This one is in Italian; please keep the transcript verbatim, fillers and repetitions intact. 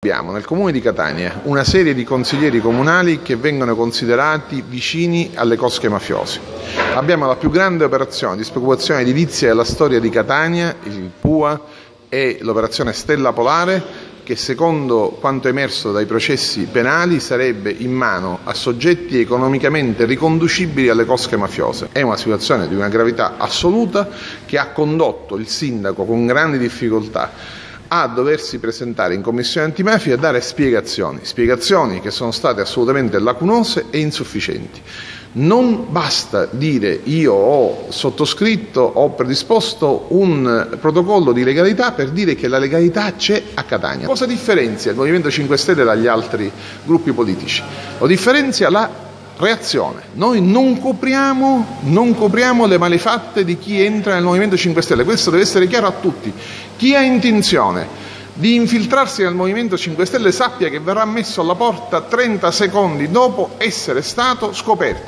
Abbiamo nel comune di Catania una serie di consiglieri comunali che vengono considerati vicini alle cosche mafiose. Abbiamo la più grande operazione di speculazione edilizia della storia di Catania, il P U A, e l'operazione Stella Polare, che secondo quanto emerso dai processi penali sarebbe in mano a soggetti economicamente riconducibili alle cosche mafiose. È una situazione di una gravità assoluta che ha condotto il sindaco con grandi difficoltà a doversi presentare in commissione antimafia e a dare spiegazioni, spiegazioni che sono state assolutamente lacunose e insufficienti. Non basta dire io ho sottoscritto, ho predisposto un protocollo di legalità per dire che la legalità c'è a Catania. Cosa differenzia il Movimento cinque Stelle dagli altri gruppi politici? Lo differenzia la reazione. Noi non copriamo, non copriamo le malefatte di chi entra nel Movimento cinque Stelle, questo deve essere chiaro a tutti. Chi ha intenzione di infiltrarsi nel Movimento cinque Stelle sappia che verrà messo alla porta trenta secondi dopo essere stato scoperto.